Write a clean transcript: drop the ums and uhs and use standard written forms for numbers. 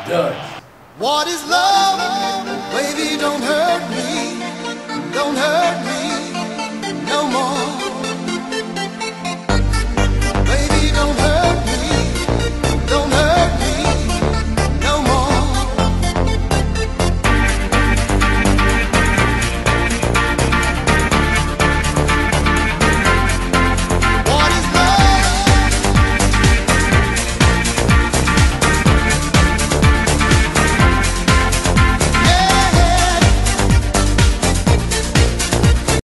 Dutch. What is love? Baby, don't hurt me. Don't hurt me.